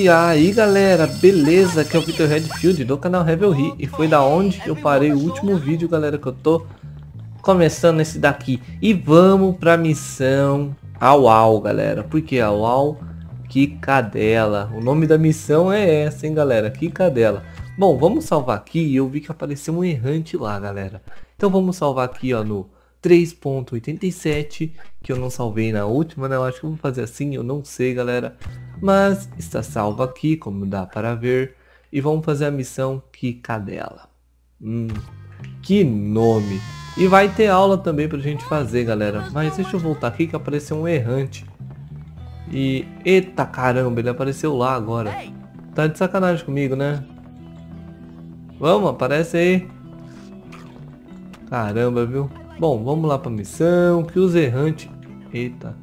E aí galera, beleza? Aqui é o Vitor Redfield do canal Revelry. E foi da onde eu parei o último vídeo, galera, que eu tô começando esse daqui. E vamos pra missão Au, galera. Por que Au? Que cadela. O nome da missão é essa, hein, galera? Que cadela. Bom, vamos salvar aqui. E eu vi que apareceu um errante lá, galera. Então vamos salvar aqui, ó, no 3.87, que eu não salvei na última, né? Eu acho que eu vou fazer assim, eu não sei, galera. Mas está salvo aqui, como dá para ver. E vamos fazer a missão Que Cadela. Que nome. E vai ter aula também pra gente fazer, galera. Mas deixa eu voltar aqui que apareceu um errante. E... eita caramba, ele apareceu lá agora. Tá de sacanagem comigo, né? Vamos, aparece aí. Caramba, viu? Bom, vamos lá pra missão. Que os errantes... eita.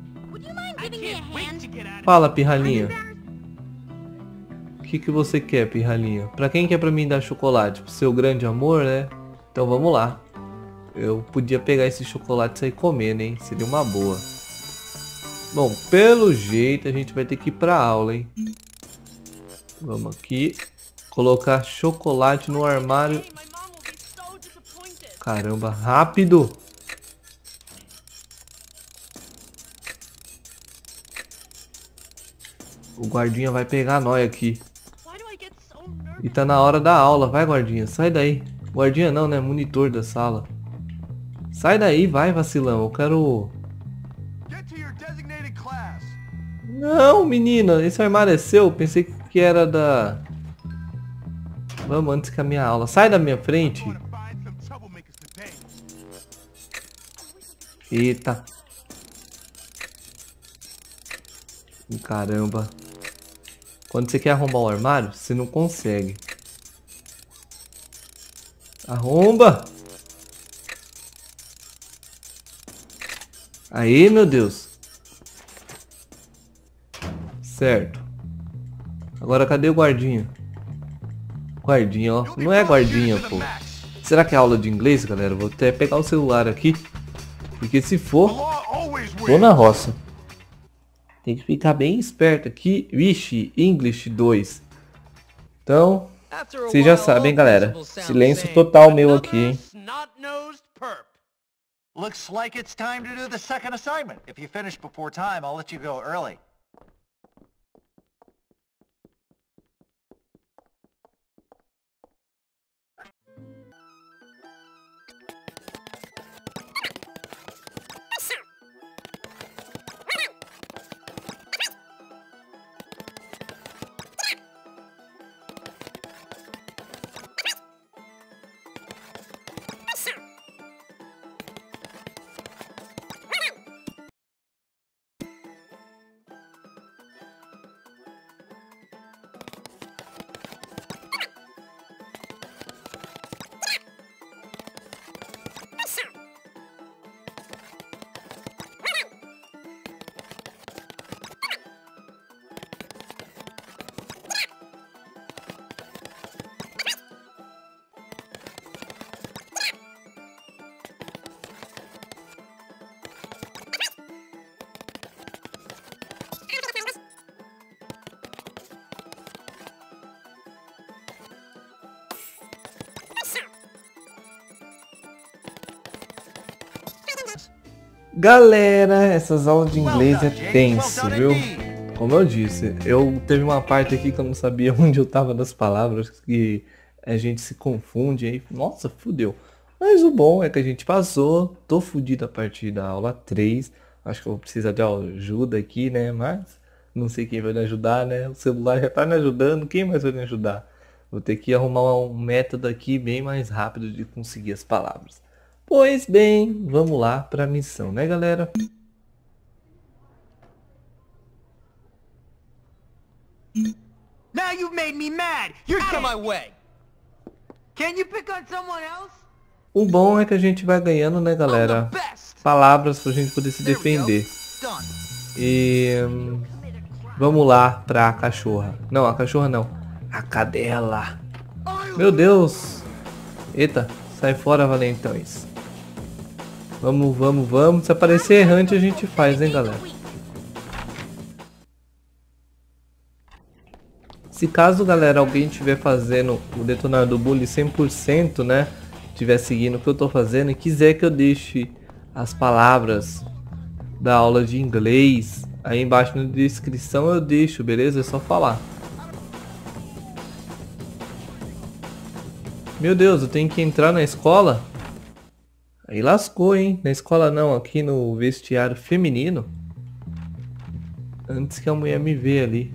Fala, pirralhinha. O que você quer, pirralhinha? Pra quem que é pra mim dar chocolate? Pro seu grande amor, né? Então vamos lá. Eu podia pegar esse chocolate e sair comendo, hein? Seria uma boa. Bom, pelo jeito a gente vai ter que ir pra aula, hein? Vamos aqui. Colocar chocolate no armário. Caramba, rápido! O guardinha vai pegar nós aqui. E tá na hora da aula. Vai, guardinha, sai daí. Guardinha não, né? Monitor da sala. Sai daí, vai, vacilão. Eu quero... Não, menina. Esse armário é seu. Pensei que era da... Vamos antes que a minha aula. Sai da minha frente. Eita. Caramba. Quando você quer arrombar o armário, você não consegue. Arromba! Aí, meu Deus. Certo. Agora cadê o guardinha? Guardinha, ó. Não é guardinha, pô. Será que é aula de inglês, galera? Vou até pegar o celular aqui. Porque se for, vou na roça. Tem que ficar bem esperto aqui. Vixe, English 2. Então, vocês já sabem, galera. Silêncio total meu aqui, hein? Looks like it's time to do the second assignment. If you finish before time, I'll let you go early. Galera, essas aulas de inglês é tenso, viu? Como eu disse, eu teve uma parte aqui que eu não sabia onde eu tava das palavras, que a gente se confunde aí. Nossa, fudeu. Mas o bom é que a gente passou. Tô fudido a partir da aula 3. Acho que eu vou precisar de ajuda aqui, né? Mas não sei quem vai me ajudar, né? O celular já tá me ajudando. Quem mais vai me ajudar? Vou ter que arrumar um método aqui bem mais rápido de conseguir as palavras. Pois bem, vamos lá para a missão, né, galera? Now you've made me mad. You're out of my way. Can you pick on someone else? O bom é que a gente vai ganhando, né, galera? Palavras pra gente poder se defender. E vamos lá pra cachorra. Não, a cachorra não. A cadela. Meu Deus. Eita, sai fora, valentões. Vamos, vamos, vamos. Se aparecer errante a gente faz, hein, galera. Se caso, galera, alguém estiver fazendo o detonador bully 100%, né? Estiver seguindo o que eu tô fazendo e quiser que eu deixe as palavras da aula de inglês, aí embaixo na descrição eu deixo, beleza? É só falar. Meu Deus, eu tenho que entrar na escola? Aí lascou, hein? Na escola não, aqui no vestiário feminino. Antes que a mulher me vê ali.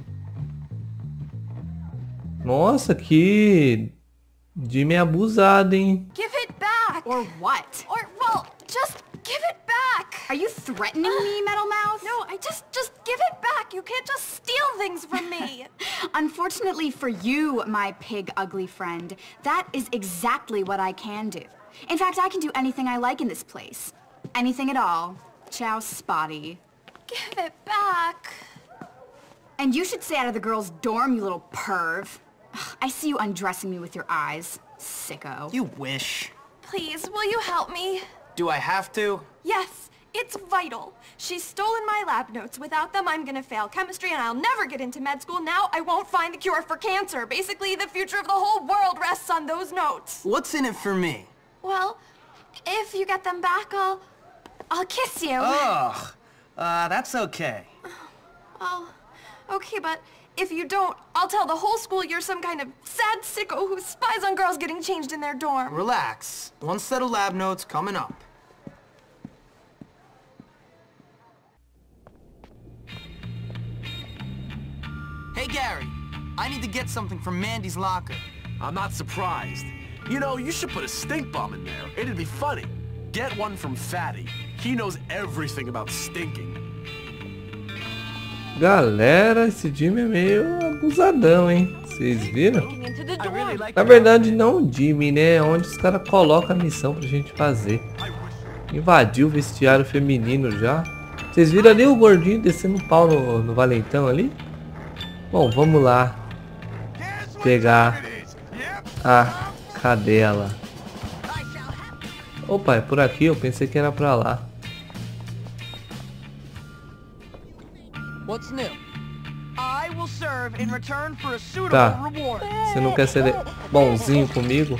Nossa, que Jimmy abusado, hein? Give it back! Or what? Or, well, just give it back! Are you threatening me, Metal Mouth? No, just give it back! You can't just steal things from me! Unfortunately for you, my pig ugly friend, that is exactly what I can do. In fact, I can do anything I like in this place. Anything at all. Ciao, Spotty. Give it back. And you should stay out of the girls' dorm, you little perv. I see you undressing me with your eyes, sicko. You wish. Please, will you help me? Do I have to? Yes, it's vital. She's stolen my lab notes. Without them, I'm gonna fail chemistry and I'll never get into med school. Now I won't find the cure for cancer. Basically, the future of the whole world rests on those notes. What's in it for me? Well, if you get them back, I'll kiss you. Ugh. That's okay. Oh, okay, but if you don't, I'll tell the whole school you're some kind of sad sicko who spies on girls getting changed in their dorm. Relax. One set of lab notes coming up. Hey, Gary. I need to get something from Mandy's locker. I'm not surprised. You know, you should put a stink bomb in there. It'd be funny. Get one from Fatty. He knows everything about stinking. Galera, esse Jimmy é meio abusadão, hein? Vocês viram? Na verdade não o Jimmy, né? É onde os caras colocam a missão pra gente fazer. Invadiu o vestiário feminino já. Vocês viram ali o gordinho descendo o pau no valentão ali? Bom, vamos lá. Pegar a cadela. Opa, é por aqui? Eu pensei que era pra lá. What's new? I will serve in return for a suitable Tá. reward. Você não quer ser bonzinho comigo?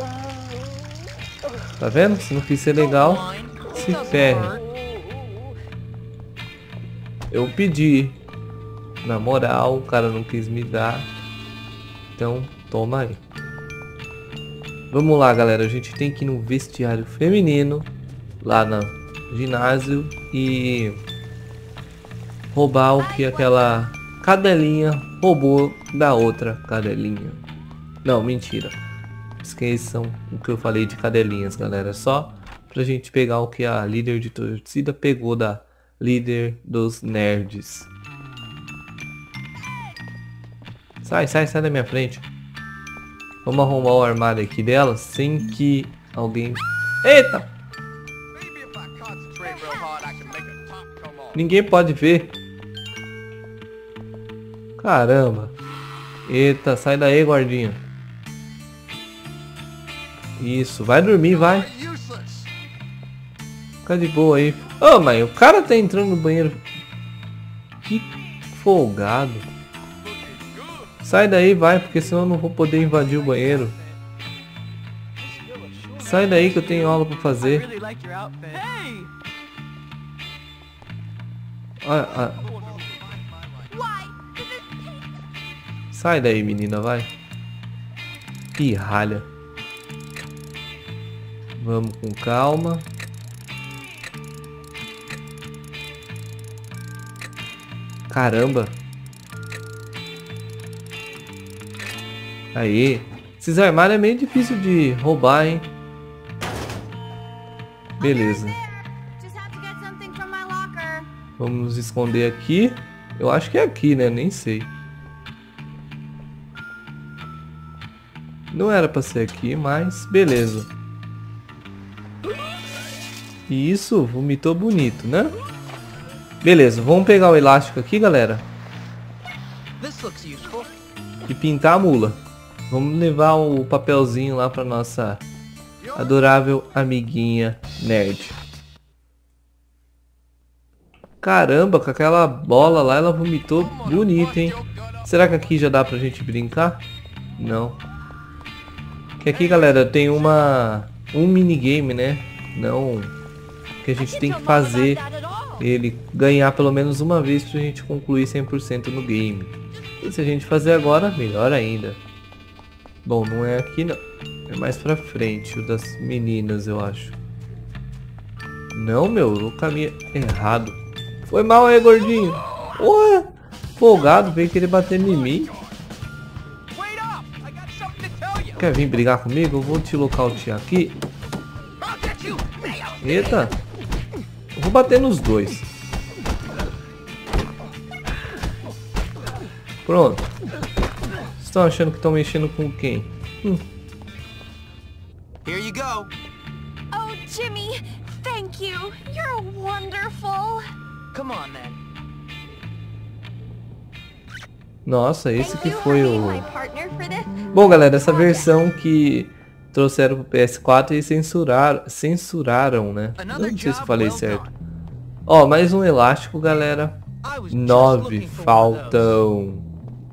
Tá vendo? Se não quis ser legal, se ferre. Eu pedi. Na moral, o cara não quis me dar. Então, toma aí. Vamos lá, galera. A gente tem que ir no vestiário feminino. Lá no ginásio. E roubar o que aquela cadelinha roubou da outra cadelinha. Não, mentira. Esqueçam o que eu falei de cadelinhas, galera. Só pra gente pegar o que a líder de torcida pegou da líder dos nerds. Sai da minha frente. Vamos arrumar o armário aqui dela sem que alguém... Eita! Ninguém pode ver. Caramba. Eita, sai daí, gordinho. Isso, vai dormir, vai. Fica de boa aí. Ô, mãe, o cara tá entrando no banheiro. Que folgado. Sai daí, vai, porque senão eu não vou poder invadir o banheiro. Sai daí que eu tenho aula pra fazer. Sai daí, menina, vai. Pirralha. Vamos com calma. Caramba. Aí. Esses armários é meio difícil de roubar, hein? Beleza. Vamos nos esconder aqui. Eu acho que é aqui, né? Nem sei. Não era pra ser aqui, mas beleza. E isso, vomitou bonito, né? Beleza, vamos pegar o elástico aqui, galera. E pintar a mula. Vamos levar o papelzinho lá pra nossa adorável amiguinha nerd. Caramba, com aquela bola lá ela vomitou bonito, hein? Será que aqui já dá pra gente brincar? Não. Que aqui, galera, tem um minigame, né? Não, que a gente tem que fazer ele ganhar pelo menos uma vez pra gente concluir 100% no game. E se a gente fazer agora, melhor ainda. Bom, não é aqui não. É mais pra frente, o das meninas, eu acho. Não, meu, o caminho errado. Foi mal aí, gordinho. Ué, folgado, veio querer bater em mim. Quer vir brigar comigo? Eu vou te nocautear aqui. Eita. Eu vou bater nos dois. Pronto. Vocês estão achando que estão mexendo com quem? Here you go. Oh, Jimmy, thank you. You're wonderful. Come on, then. Nossa, esse que foi o... My partner for this. Bom, galera, essa versão que trouxeram pro PS4 e censuraram, né? Eu não sei se eu falei certo. Ó, mais um elástico, galera. 9, faltam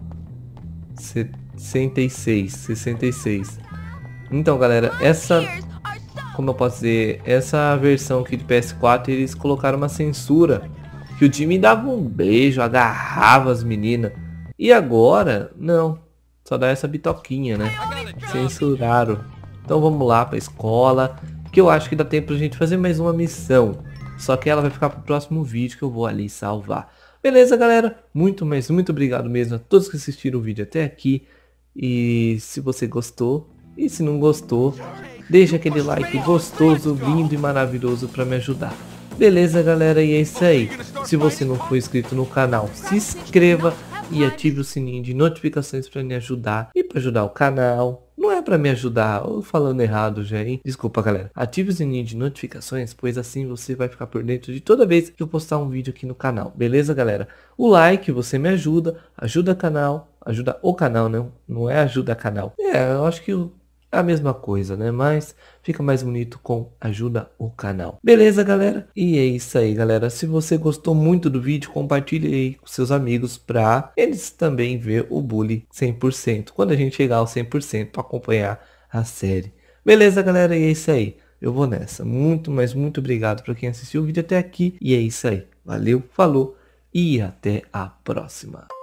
66. Então, galera, essa, como eu posso dizer, essa versão aqui de PS4, eles colocaram uma censura que o Jimmy dava um beijo, agarrava as meninas. E agora, não, só dá essa bitoquinha, né? Censuraram. Então vamos lá pra escola, que eu acho que dá tempo pra gente fazer mais uma missão. Só que ela vai ficar pro próximo vídeo que eu vou ali salvar. Beleza, galera? Muito obrigado mesmo a todos que assistiram o vídeo até aqui. E se você gostou, e se não gostou, deixa aquele like gostoso, lindo e maravilhoso pra me ajudar. Beleza, galera? E é isso aí. Se você não for inscrito no canal, se inscreva e ative o sininho de notificações para me ajudar. E para ajudar o canal, não é para me ajudar, ou falando errado já, hein? Desculpa, galera. Ative o sininho de notificações, pois assim você vai ficar por dentro de toda vez que eu postar um vídeo aqui no canal. Beleza, galera? O like, você me ajuda o canal, não é ajuda canal. É, eu acho que é a mesma coisa, né? Mas fica mais bonito com ajuda o canal. Beleza, galera? E é isso aí, galera. Se você gostou muito do vídeo, compartilhe aí com seus amigos pra eles também ver o Bully 100%. Quando a gente chegar ao 100% para acompanhar a série. Beleza, galera? E é isso aí. Eu vou nessa. Muito obrigado pra quem assistiu o vídeo até aqui. E é isso aí. Valeu, falou e até a próxima.